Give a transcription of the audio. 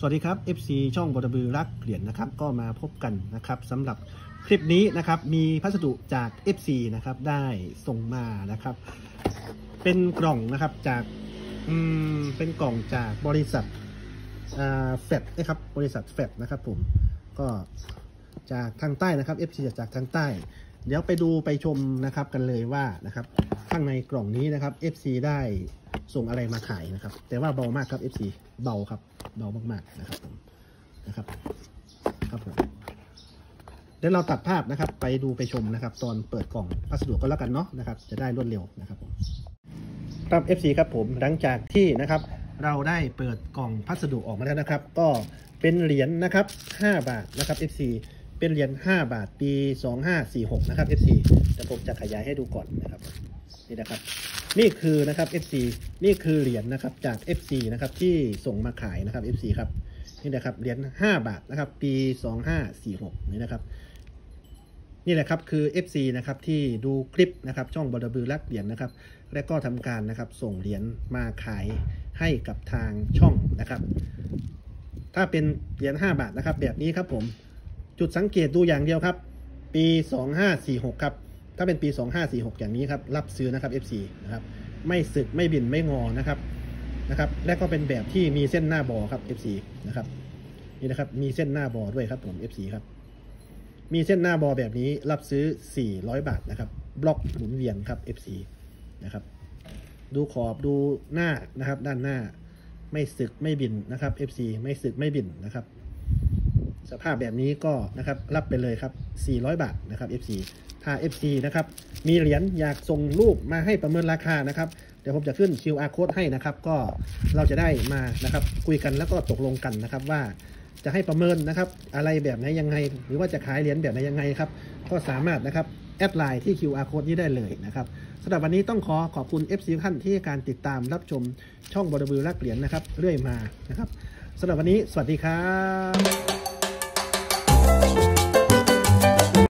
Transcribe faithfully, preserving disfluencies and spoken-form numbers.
สวัสดีครับ เอฟ ซี ช่องบอดบือรักเหรียญนะครับก็มาพบกันนะครับสำหรับคลิปนี้นะครับมีพัสดุจาก เอฟ ซี นะครับได้ส่งมานะครับเป็นกล่องนะครับจากอืมเป็นกล่องจากบริษัทอ่าแฟดนะครับบริษัทแฟดนะครับผมก็จากทางใต้นะครับ เอฟ ซี จากทางใต้เดี๋ยวไปดูไปชมนะครับกันเลยว่านะครับข้างในกล่องนี้นะครับ เอฟ ซี ได้ส่งอะไรมาขายนะครับแต่ว่าเบามากครับ เอฟ ซี เบาครับเบามากๆนะครับผมนะครับครับผมเดี๋ยวเราตัดภาพนะครับไปดูไปชมนะครับตอนเปิดกล่องพัสดุก็แล้วกันเนาะนะครับจะได้รวดเร็วนะครับผมครับ เอฟ ซี ครับผมหลังจากที่นะครับเราได้เปิดกล่องพัสดุออกมาแล้วนะครับก็เป็นเหรียญนะครับห้าบาทนะครับ เอฟ ซี เป็นเหรียญห้าบาทปีสองห้าสี่หกนะครับ เอฟ ซี แต่ผมจะขยายให้ดูก่อนนะครับนี่นะครับนี่คือนะครับ เอฟ ซี นี่คือเหรียญนะครับจาก เอฟ ซี นะครับที่ส่งมาขายนะครับ เอฟ ซี ครับนี่นะครับเหรียญห้าบาทนะครับปีสองห้าสี่หกนี่นะครับนี่แหละครับคือ เอฟ ซี นะครับที่ดูคลิปนะครับช่องบอดบือรักเหรียญนะครับและก็ทำการนะครับส่งเหรียญมาขายให้กับทางช่องนะครับถ้าเป็นเหรียญห้าบาทนะครับแบบนี้ครับผมจุดสังเกตดูอย่างเดียวครับปีสองห้าสี่หกครับถ้าเป็นปีสองห้าสี่หกอย่างนี้ครับรับซื้อนะครับ เอฟ ซี นะครับไม่สึกไม่บินไม่งอนะครับนะครับและก็เป็นแบบที่มีเส้นหน้าบอครับ เอฟ ซี นะครับนี่นะครับมีเส้นหน้าบอด้วยครับผม เอฟ ซี ครับมีเส้นหน้าบอแบบนี้รับซื้อสี่ร้อยบาทนะครับบล็อกหมุนเวียนครับ เอฟ ซี นะครับดูขอบดูหน้านะครับด้านหน้าไม่สึกไม่บินนะครับ เอฟ ซี ไม่สึกไม่บินนะครับสภาพแบบนี้ก็นะครับรับไปเลยครับสี่ร้อยบาทนะครับ เอฟ ซี ถ้า เอฟ ซี นะครับมีเหรียญอยากส่งรูปมาให้ประเมินราคานะครับเดี๋ยวผมจะขึ้น คิว อาร์ code ให้นะครับก็เราจะได้มานะครับคุยกันแล้วก็ตกลงกันนะครับว่าจะให้ประเมินนะครับอะไรแบบไหนยังไงหรือว่าจะขายเหรียญแบบไหนยังไงครับก็สามารถนะครับแอดไลน์ที่ คิว อาร์ code นี้ได้เลยนะครับสำหรับวันนี้ต้องขอขอบคุณ เอฟ ซี ท่านที่การติดตามรับชมช่องบอดบือรักเหรียญนะครับเรื่อยมานะครับสำหรับวันนี้สวัสดีครับ